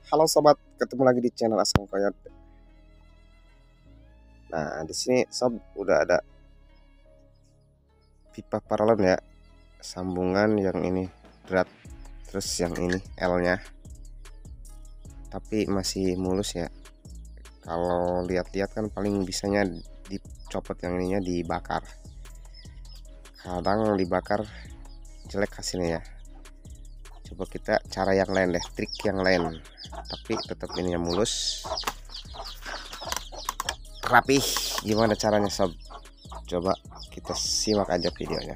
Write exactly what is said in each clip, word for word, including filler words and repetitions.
Halo sobat, ketemu lagi di channel Asam Koyot. Nah, di sini sob udah ada pipa paralon ya, sambungan yang ini berat, terus yang ini L-nya, tapi masih mulus ya. Kalau lihat-lihat kan paling bisanya dicopot, yang ininya dibakar. Kadang dibakar jelek hasilnya ya. Coba kita cara yang lain deh, trik yang lain, tapi tetap ininya mulus, rapih. Gimana caranya sob? Coba kita simak aja videonya.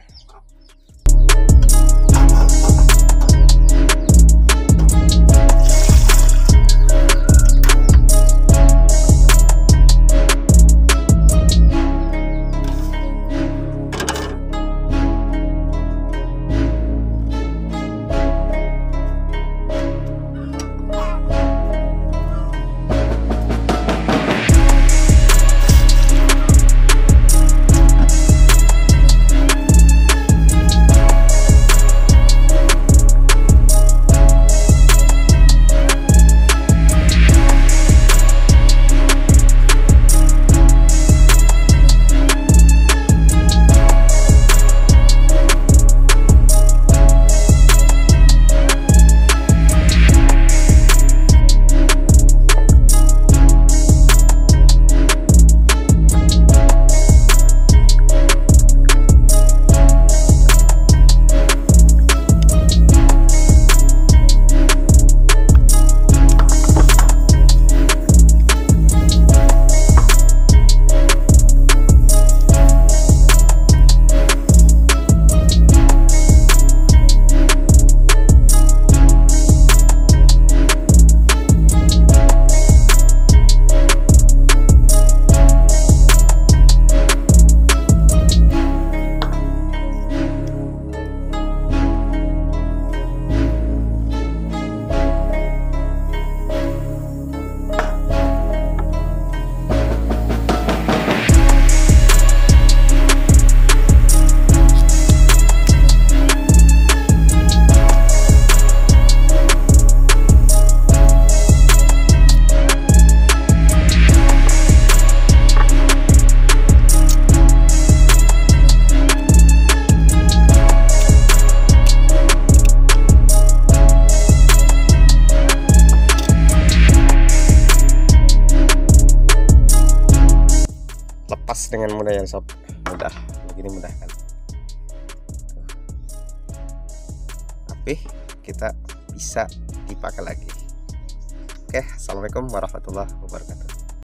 Lepas dengan mudah ya sob, mudah begini, mudah kan. Tapi kita bisa dipakai lagi. Oke, assalamualaikum warahmatullahi wabarakatuh.